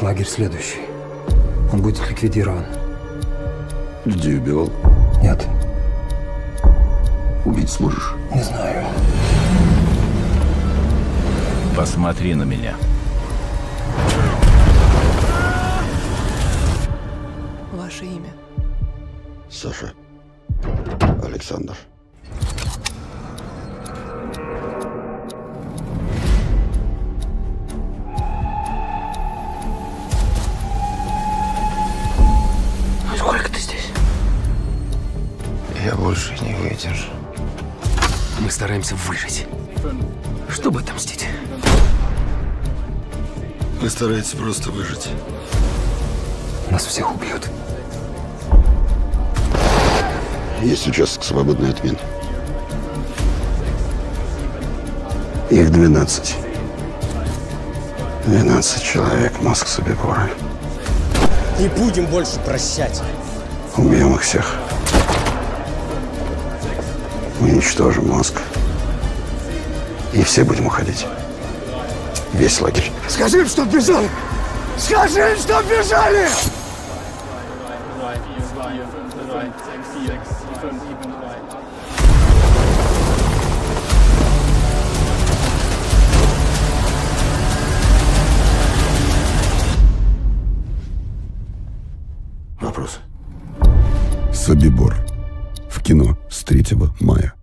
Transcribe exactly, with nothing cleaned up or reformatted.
лагерь следующий. Он будет ликвидирован. Людей убивал? Нет. Убить сможешь? Не знаю. Посмотри на меня. Ваше имя? Саша. Александр. Сколько ты здесь? Я больше не выдержу. Мы стараемся выжить, чтобы отомстить. Вы стараетесь просто выжить. Нас всех убьют. Есть участок свободный от мин. Их двенадцать. Двенадцать человек, мозг Собибора. Не будем больше прощать. Убьем их всех. Уничтожим мозг. И все будем уходить. Весь лагерь. Скажи им, чтоб бежали! Скажи им, чтоб бежали! Вопросы? Собибор. В кино с третьего мая.